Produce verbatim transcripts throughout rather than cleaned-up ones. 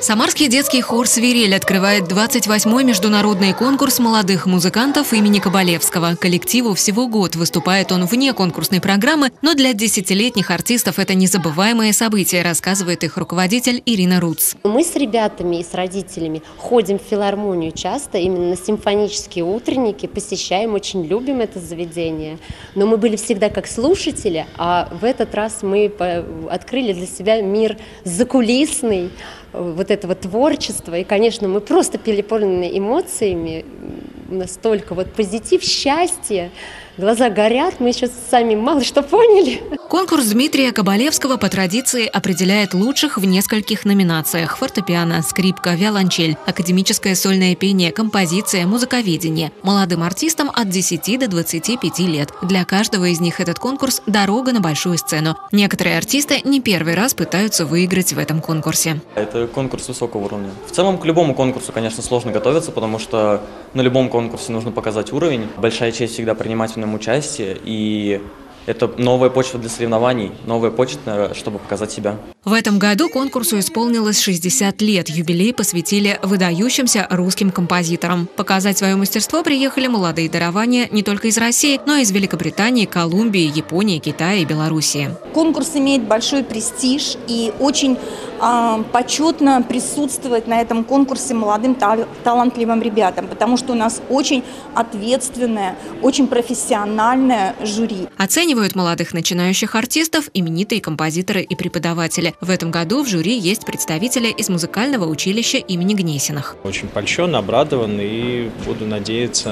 Самарский детский хор «Свирель» открывает двадцать восьмой международный конкурс молодых музыкантов имени Кабалевского. Коллективу всего год, выступает он вне конкурсной программы, но для десятилетних артистов это незабываемое событие, рассказывает их руководитель Ирина Руц. Мы с ребятами и с родителями ходим в филармонию часто, именно на симфонические утренники, посещаем, очень любим это заведение. Но мы были всегда как слушатели, а в этот раз мы открыли для себя мир закулисный, вот этого творчества. И, конечно, мы просто переполнены эмоциями, настолько вот позитив, счастье, глаза горят, мы еще сами мало что поняли. Конкурс Дмитрия Кабалевского по традиции определяет лучших в нескольких номинациях: фортепиано, скрипка, виолончель, академическое сольное пение, композиция, музыковедение. Молодым артистам от десяти до двадцати пяти лет. Для каждого из них этот конкурс – дорога на большую сцену. Некоторые артисты не первый раз пытаются выиграть в этом конкурсе. Это конкурс высокого уровня. В целом к любому конкурсу, конечно, сложно готовиться, потому что на любом конкурсе нужно показать уровень. Большая честь всегда принимать в нем участие, и это новая почва для соревнований, новая почва, чтобы показать себя. В этом году конкурсу исполнилось шестьдесят лет. Юбилей посвятили выдающимся русским композиторам. Показать свое мастерство приехали молодые дарования не только из России, но и из Великобритании, Колумбии, Японии, Китая и Белоруссии. Конкурс имеет большой престиж, и очень э, почетно присутствовать на этом конкурсе молодым та талантливым ребятам, потому что у нас очень ответственное, очень профессиональное жюри. Оценивают молодых начинающих артистов именитые композиторы и преподаватели. В этом году в жюри есть представители из музыкального училища имени Гнесиных. Очень польщен, обрадован и буду надеяться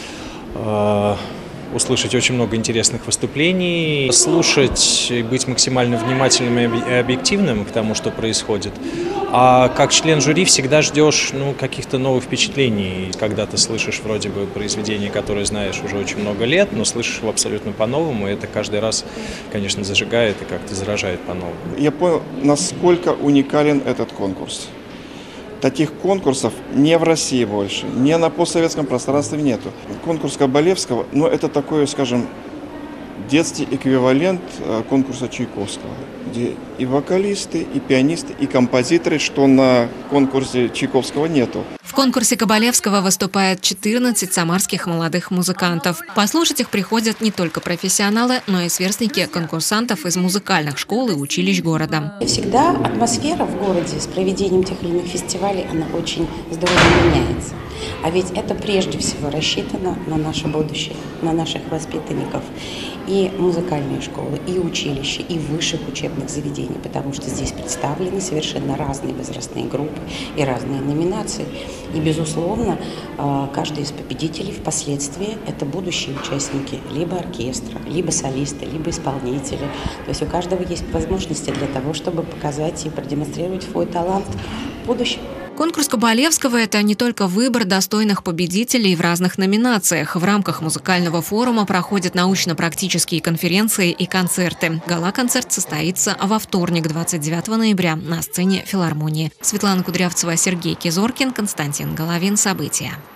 э, услышать очень много интересных выступлений, слушать и быть максимально внимательным и объективным к тому, что происходит. А как член жюри всегда ждешь ну, каких-то новых впечатлений, когда ты слышишь вроде бы произведение, которое знаешь уже очень много лет, но слышишь его абсолютно по-новому, и это каждый раз, конечно, зажигает и как-то заражает по-новому. Я понял, насколько уникален этот конкурс. Таких конкурсов не в России больше, не на постсоветском пространстве нету. Конкурс Кабалевского, ну это такой, скажем, детский эквивалент конкурса Чайковского, где и вокалисты, и пианисты, и композиторы, что на конкурсе Чайковского нету. В конкурсе Кабалевского выступает четырнадцать самарских молодых музыкантов. Послушать их приходят не только профессионалы, но и сверстники конкурсантов из музыкальных школ и училищ города. Всегда атмосфера в городе с проведением тех или иных фестивалей, она очень здорово меняется. А ведь это прежде всего рассчитано на наше будущее, на наших воспитанников. И музыкальные школы, и училища, и высших учебных заведений, потому что здесь представлены совершенно разные возрастные группы и разные номинации. И, безусловно, каждый из победителей впоследствии – это будущие участники либо оркестра, либо солисты, либо исполнители. То есть у каждого есть возможности для того, чтобы показать и продемонстрировать свой талант в будущем. Конкурс Кабалевского – это не только выбор достойных победителей в разных номинациях. В рамках музыкального форума проходят научно-практические конференции и концерты. Гала-концерт состоится во вторник, двадцать девятого ноября, на сцене филармонии. Светлана Кудрявцева, Сергей Кизоркин, Константин Головин. События.